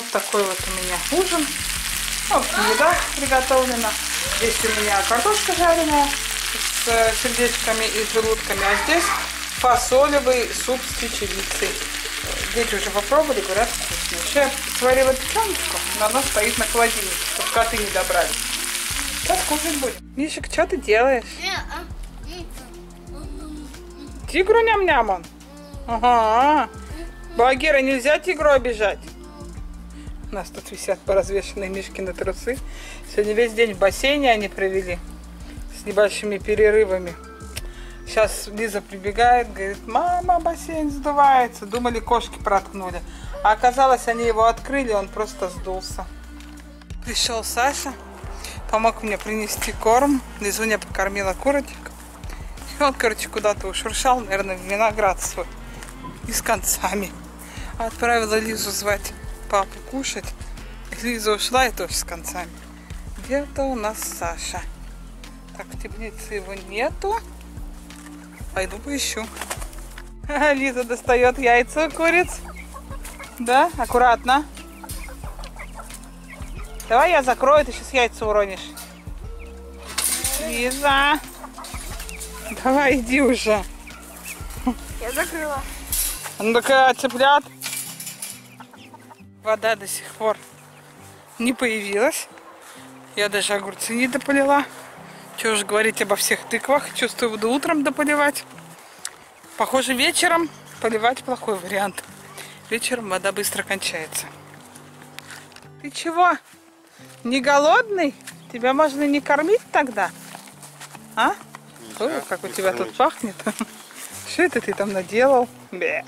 Вот такой вот у меня ужин. Вот еда приготовлена. Здесь у меня картошка жареная с сердечками и желудками. А здесь фасолевый суп с чечевицей. Дети уже попробовали, говорят, вкусно. Еще я сварила печеночку, но она стоит на холодильнике, чтобы коты не добрались. Сейчас кушать будем. Мишек, что ты делаешь? Тигру ням-ням он? Ага. Багира, нельзя тигру обижать. У нас тут висят поразвешенные Мишкины трусы. Сегодня весь день в бассейне они провели с небольшими перерывами. Сейчас Лиза прибегает, говорит: мама, бассейн сдувается. Думали, кошки проткнули. А оказалось, они его открыли, он просто сдулся. Пришел Саша, помог мне принести корм. Лизуня покормила курочек. И он, короче, куда-то ушуршал, наверное, в виноград свой. И с концами. Отправила Лизу звать папу кушать. Лиза ушла и тоже с концами. Где-то у нас Саша. Так, в теплице его нету. Пойду поищу. Лиза достает яйца у куриц. Да, аккуратно. Давай я закрою, ты сейчас яйца уронишь. Лиза. Давай, иди уже. Я закрыла. Ну такая цыплят. Вода до сих пор не появилась. Я даже огурцы не дополила. Чего уж говорить обо всех тыквах. Чувствую, буду утром дополивать. Похоже, вечером поливать плохой вариант. Вечером вода быстро кончается. Ты чего? Не голодный? Тебя можно не кормить тогда? А? Ой, как у тебя тут пахнет. Что это ты там наделал? Бе.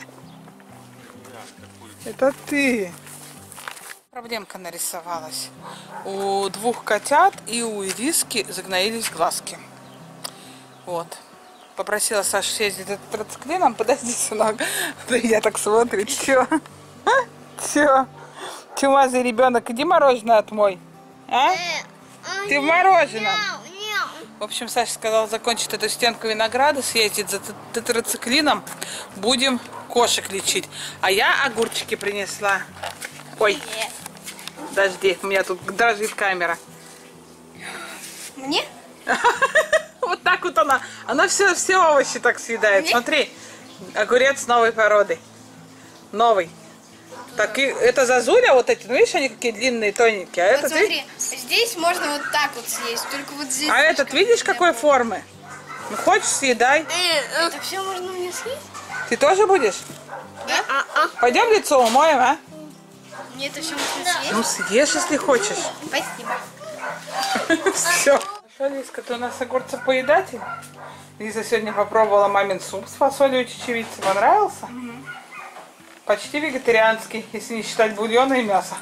Это ты. Проблемка нарисовалась. У двух котят и у Ириски загноились глазки. Вот. Попросила Сашу съездить за тетрациклином. Подожди, сынок. Да я так смотрю. Чё? Чё? Чумазый ребенок, иди мороженое отмой. А? Ты в мороженом. В общем, Саша сказал закончить эту стенку винограда, съездить за тетрациклином. Будем кошек лечить. А я огурчики принесла. Ой. Подожди, у меня тут дрожит камера. Мне? Вот так вот она. Она все овощи так съедает. Смотри, огурец новой породы. Новый. Так, и это зазуля вот эти, ну видишь, они какие длинные, тоненькие. А Вот этот, смотри, здесь можно вот так вот съесть, только вот здесь. а этот, видишь, какой формы? Ну, хочешь, съедай. Это все можно мне съесть? Ты тоже будешь? Да? Пойдем лицо умоем, а? Мне это все можно съесть? Ну, съешь, если хочешь. Спасибо. Все. Что, Лизка, ты у нас огурцепоедатель? Лиза сегодня попробовала мамин суп с фасолью и чечевицей. Понравился? Почти вегетарианский, если не считать бульона и мяса.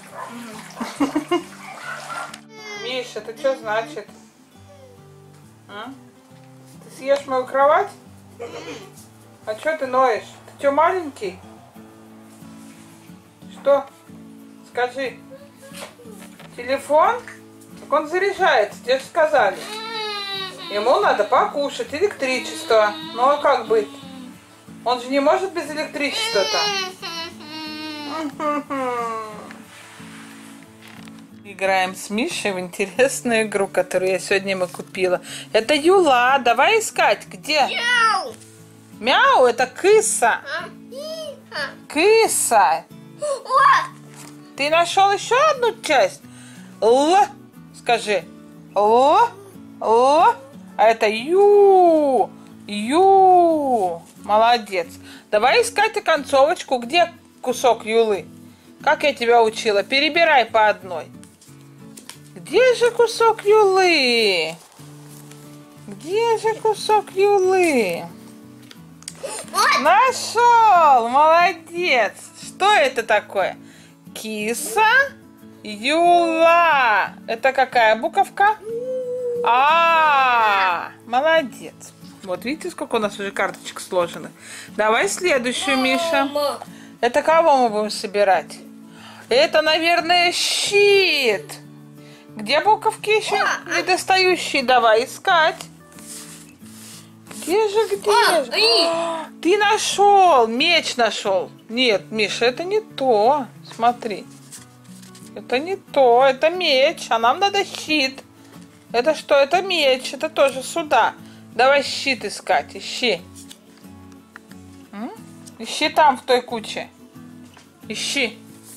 Миша, это что значит? А? Ты съешь мою кровать? А что ты ноешь? Ты что, маленький? Что? Скажи. Телефон? Так он заряжается, тебе же сказали. Ему надо покушать, электричество. Ну а как быть? Он же не может без электричества-то. Играем с Мишей в интересную игру, которую я сегодня ему купила. Это Юла. Давай искать. Где? Мяу! Мяу, это кыса. Кыса. Ты нашел еще одну часть? Л. Скажи. Л. Л. А это Ю. Ю. Молодец. Давай искать оконцовочку. Где кусок Юлы? Как я тебя учила? Перебирай по одной. Где же кусок Юлы? Где же кусок Юлы? Нашел! Молодец! Что это такое? Киса Юла. Это какая буковка? Молодец. Вот видите, сколько у нас уже карточек сложено. Давай следующую, Миша. Это кого мы будем собирать? Это, наверное, щит. Где буковки еще недостающие? Давай искать. Где же? Ты нашел. Меч нашел. Нет, Миша, это не то. Смотри. Это не то, это меч, а нам надо щит. Это что? Это меч, это тоже сюда. Давай щит искать, ищи. Ищи там, в той куче. Ищи.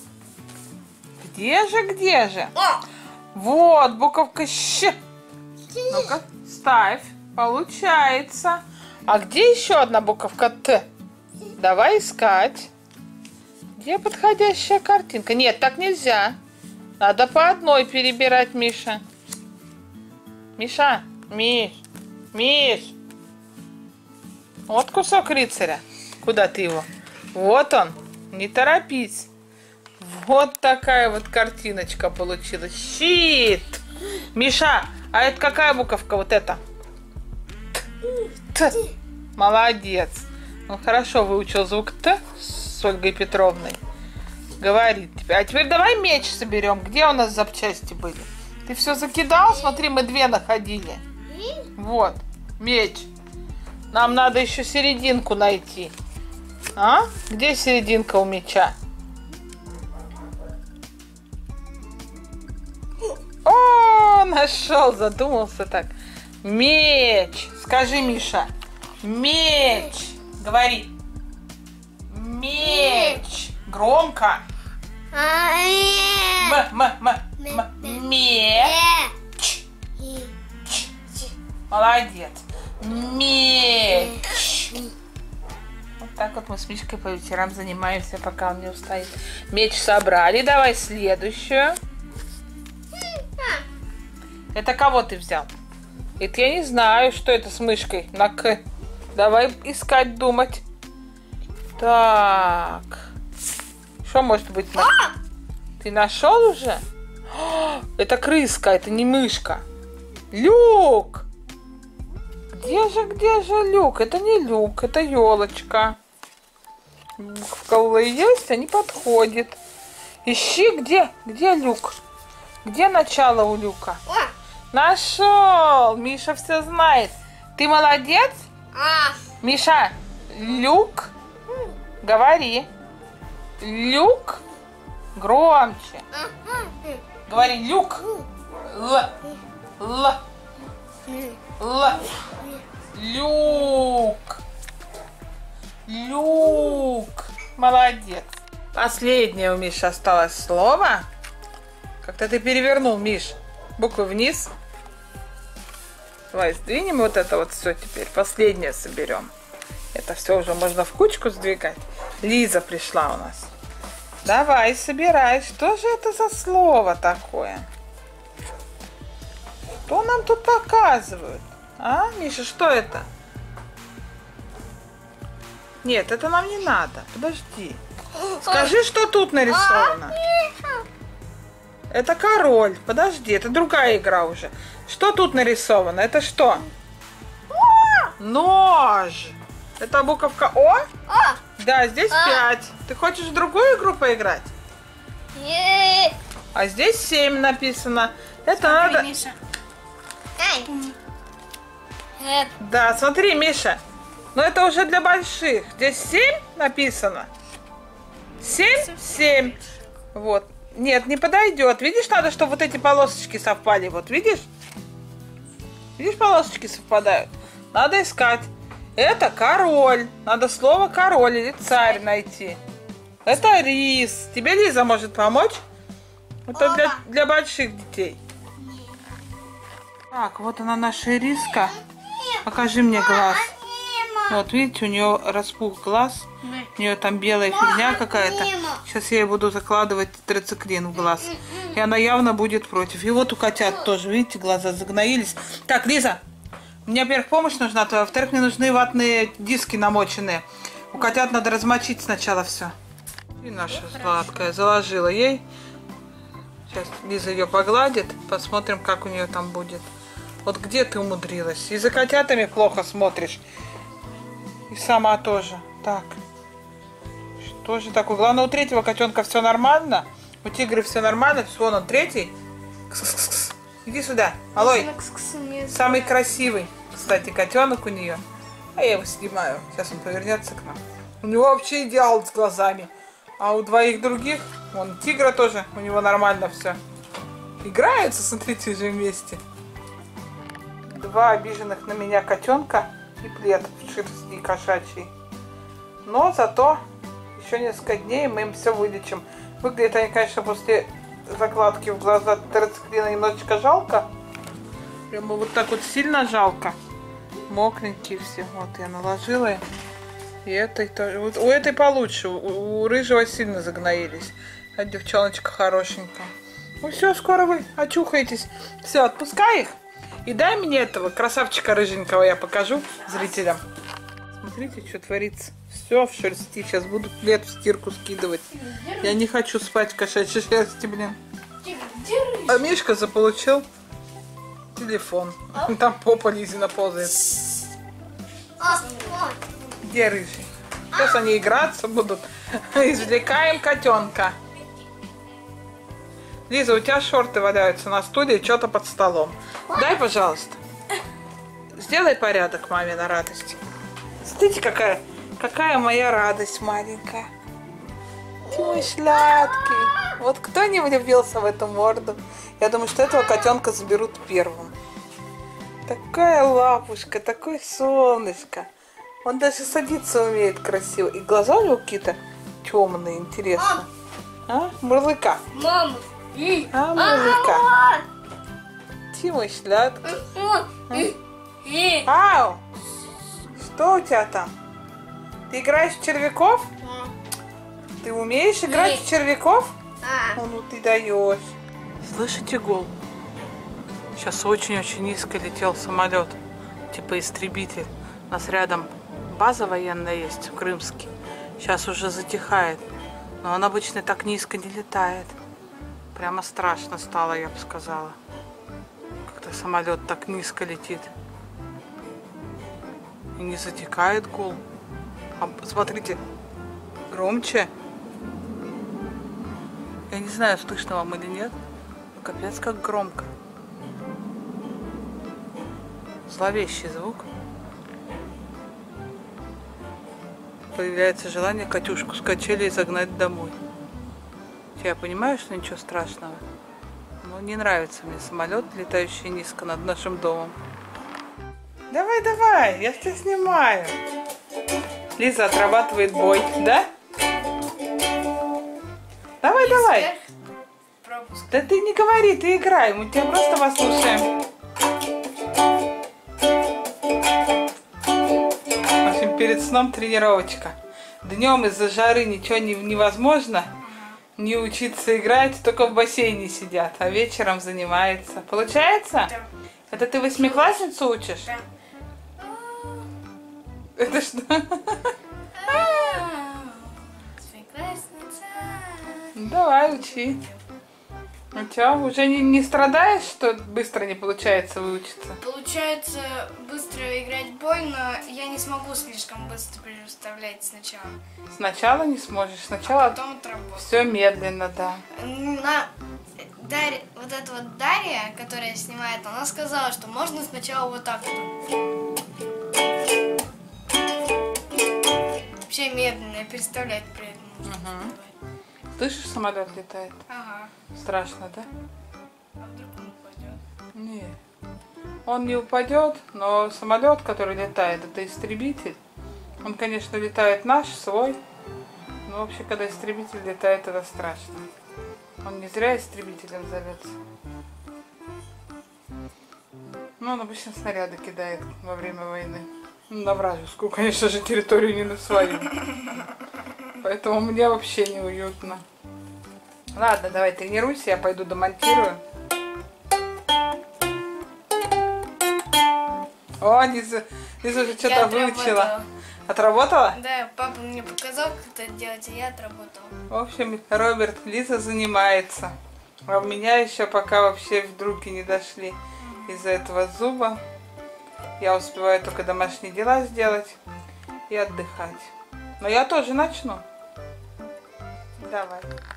Где же? Вот, буковка Щ. Ну-ка, ставь. Получается. А где еще одна буковка Т? Давай искать. Где подходящая картинка? Нет, так нельзя. Надо по одной перебирать, Миша. Миша, Миш. Вот кусок рыцаря. Куда ты его? Вот он. Не торопись. Вот такая вот картиночка получилась. Щит. Миша, а это какая буковка вот эта? Т. Молодец. Он хорошо выучил звук Т с Ольгой Петровной. Говорит тебе. А теперь давай меч соберем. Где у нас запчасти были? Ты все закидал? Смотри, мы 2 находили. Вот, меч. Нам надо еще серединку найти. А? Где серединка у меча? О, нашел, задумался так. Меч. Скажи, Миша. Меч. Говори. Меч. Громко. Меч. Молодец. Меч. Вот так вот мы с Мишкой по вечерам занимаемся, пока он не устает. Меч собрали. Давай следующую. Это кого ты взял? Это я не знаю, что это с мышкой на К. Давай искать, думать. Так. Что может быть? Ты нашел уже? Это крыска, это не мышка. Люк! Где же люк? Это не люк, это елочка. Буковка есть, а не подходит. Ищи, где люк? Где начало у люка? Нашел! Миша все знает. Ты молодец? Миша, люк? Говори. Люк? Громче. Говори, люк. Л. Люк. Люк. Молодец. Последнее у Миши осталось слово. Как-то ты перевернул, Миш. Буквы вниз. Давай сдвинем вот это вот все теперь. Последнее соберем. Это все уже можно в кучку сдвигать. Лиза пришла у нас. Давай, собирай. Что же это за слово такое? Что нам тут показывают? А, Миша, что это? Нет, это нам не надо. Подожди. Скажи, что тут нарисовано. Это король. Подожди, это другая игра уже. Что тут нарисовано? Это что? Нож. Это буковка О? Да, здесь 5. Ты хочешь в другую игру поиграть? А здесь 7 написано. Это надо... Миша. Да, смотри, Миша. Но это уже для больших. Здесь 7 написано. 7. Вот. Нет, не подойдет. Видишь, надо, чтобы вот эти полосочки совпали. Вот, видишь? Видишь, полосочки совпадают. Надо искать. Это король. Надо слово король или царь найти. Это рис. Тебе Лиза может помочь? Это для больших детей. Так, вот она наша риска. Покажи мне глаз. Вот, видите, у нее распух глаз. У нее там белая фигня какая-то. Сейчас я ей буду закладывать тетрациклин в глаз. И она явно будет против. И вот у котят тоже, видите, глаза загноились. Так, Лиза, мне, во-первых, помощь нужна, а во-вторых, мне нужны ватные диски намоченные. У котят надо размочить сначала все. И наша сладкая заложила ей. Сейчас Лиза ее погладит. Посмотрим, как у нее там будет. Вот где ты умудрилась? И за котятами плохо смотришь. И сама тоже. Так. Что же такое? Главное, у третьего котенка все нормально. У тигра все нормально. Все, он третий. Кс-кс-кс. Иди сюда. Алой. Самый красивый, кстати, котенок у нее. А я его снимаю. Сейчас он повернется к нам. У него вообще идеал с глазами. А у двоих других Вон тигра тоже, у него нормально все. Играются, смотрите, же вместе. Два обиженных на меня котенка и плед в шерсти кошачьей. Но зато еще несколько дней мы им все вылечим. Выглядят они, конечно, после закладки в глаза тетрациклина немножечко жалко. Прямо вот так вот сильно жалко. Мокренькие все. Вот я наложила им. И этой тоже. Вот у этой получше. У рыжего сильно загноились. А девчоночка хорошенькая. Ну все, скоро вы очухаетесь. Все, отпускай их. И дай мне этого красавчика рыженького, я покажу зрителям. Смотрите, что творится. Все в шерсти. Сейчас буду плед в стирку скидывать. Я не хочу спать в кошачьей шерсти, блин. А Мишка заполучил телефон. Там попа Лизина ползает. Где рыжий? Сейчас они играться будут. Извлекаем котенка. Лиза, у тебя шорты валяются на стуле и что-то под столом. Дай, пожалуйста. Сделай порядок маме на радость. Смотрите, какая моя радость маленькая. Ты мой сладкий. Вот кто не влюбился в эту морду? Я думаю, что этого котенка заберут первым. Такая лапушка, такое солнышко. Он даже садиться умеет красиво. И глаза у него какие-то темные, интересно. А? Мурлыка. Мама. А, мурлыка. Ты мой сладкий. Ау! Что у тебя там? Ты играешь в червяков? Ты умеешь играть в червяков? Ну ты даешь. Слышите гул? Сейчас очень-очень низко летел самолет. Типа истребитель. У нас рядом база военная есть в Крымске. Сейчас уже затихает. Но он обычно так низко не летает. Прямо страшно стало, я бы сказала. Когда самолет так низко летит. И не затихает гул. А смотрите, громче. Я не знаю, слышно вам или нет. Но капец как громко. Зловещий звук. Появляется желание Катюшку с качели загнать домой. Я понимаю, что ничего страшного. Но не нравится мне самолет, летающий низко над нашим домом. Давай, давай, я тебя снимаю. Лиза отрабатывает бой, да? Давай, давай. Да ты не говори, ты играй, мы тебя просто послушаем. В общем, перед сном тренировочка. Днем из-за жары ничего невозможно. Не учиться играть, только в бассейне сидят, а вечером занимается. Получается? Да. Это ты восьмиклассницу учишь? Да. Это что? Давай, учи. Ну что, уже не страдаешь, что быстро не получается выучиться? Получается быстро играть бой, но я не смогу слишком быстро переставлять сначала. Сначала не сможешь, А сначала потом отработать. все медленно, да. Вот эта вот Дарья, которая снимает, она сказала, что можно сначала вот так вот. Вообще медленно переставлять при этом. Угу. Слышишь, самолет летает? Ага. Страшно, да? А вдруг он упадет? Нет. Он не упадет, но самолет, который летает, это истребитель. Он, конечно, летает наш, свой. Но вообще, когда истребитель летает, это страшно. Он не зря истребителем зовется. Ну, он обычно снаряды кидает во время войны. На вражескую, конечно же, территорию, не на свою. Поэтому мне вообще неуютно. Ладно, давай тренируйся, я пойду домонтирую. О, Лиза уже что-то выучила. Отработала? Да, папа мне показал, как это делать, и я отработала. В общем, Роберт, Лиза занимается. А у меня еще пока вообще в руки не дошли из-за этого зуба. Я успеваю только домашние дела сделать и отдыхать. Но я тоже начну. Давай.